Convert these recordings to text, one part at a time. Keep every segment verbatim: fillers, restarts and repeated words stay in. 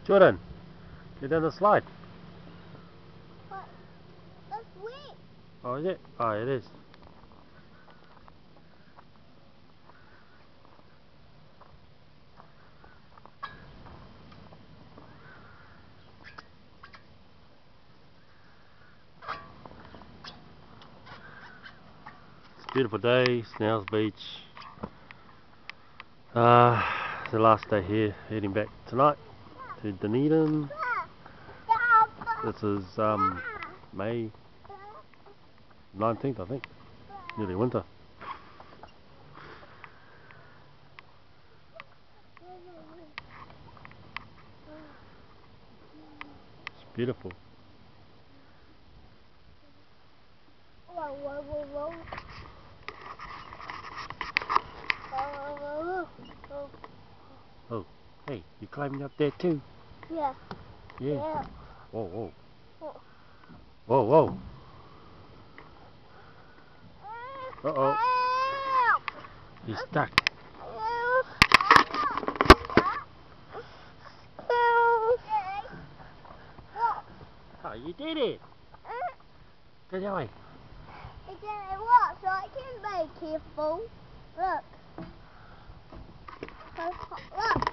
Jordan, get down the slide. What? That's wet. Oh, is it? Oh, it is. It's a beautiful day, Snells Beach. Uh, the last day here, heading back tonight to Dunedin. This is um, May nineteenth, I think. Nearly winter. It's beautiful. Whoa, whoa, whoa, whoa. Oh, Oh, hey, you climbing up there too? yeah. Yeah. Yeah. Whoa, whoa. Oh. Whoa, whoa. Uh-oh. He's stuck. Oh, you did it. Good job. It didn't work, so I can be careful. Look. Look.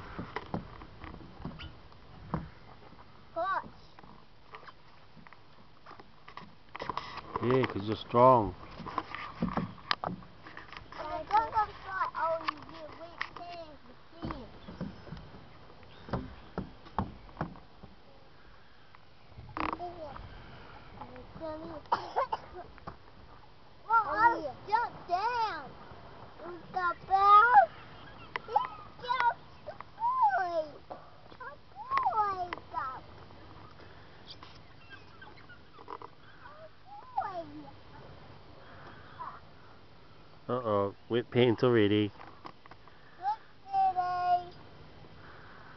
Watch. Yeah, because you're strong. I got them fly. Oh, you get weak hands again. Well, I jumped down. With the bell. It's just a boy. A boy. A boy. Uh-oh, wet pants already. Look, Daddy.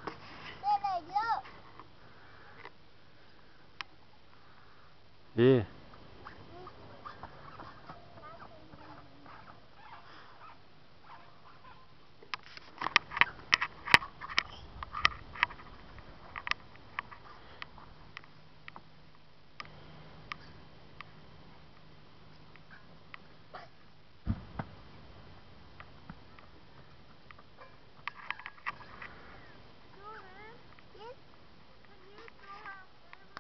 Daddy, look. Yeah.